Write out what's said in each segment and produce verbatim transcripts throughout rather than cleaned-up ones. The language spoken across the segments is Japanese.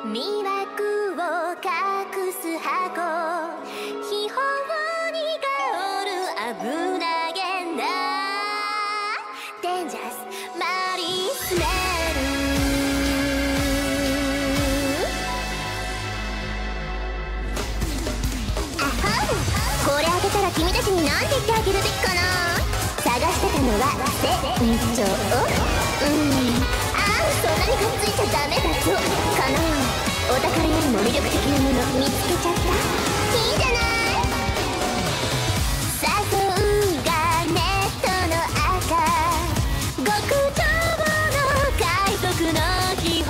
魅惑を隠す箱、秘宝に香る危なげなデンジャスマリスメル。あはん、これ当てたら君たちに何て言ってあげるべきかな。探してたのは船長。うん、ああ、そんなにくっついちゃダメだぞかな。お宝よりも魅力的なもの見つけちゃった。いいじゃない。誘うがネットの赤、極上の海賊の秘宝。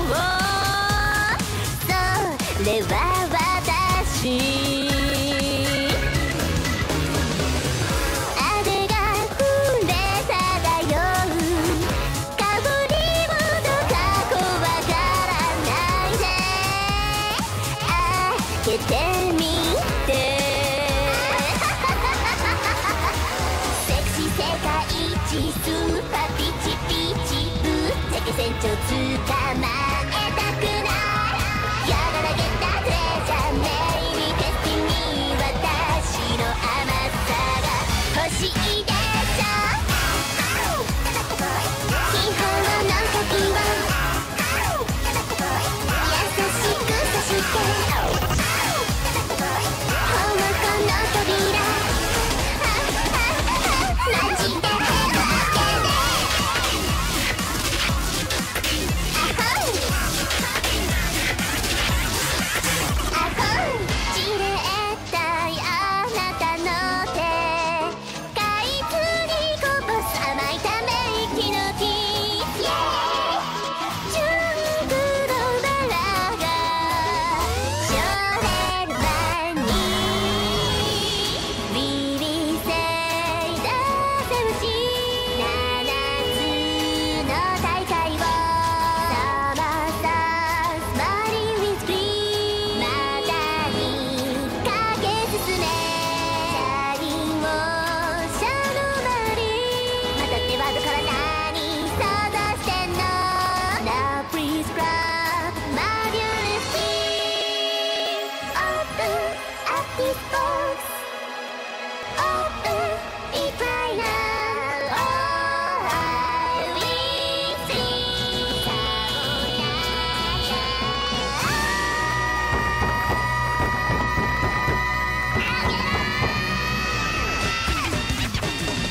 それは私。開けてみてセクシー世界一スーパーピチピチぶっちゃけ船長捕まえたくない。やがらげたトレジャーメイビーテスティに私の甘さが欲しいでしょ。秘宝の鍵を優しくさして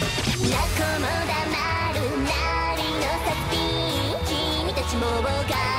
もうが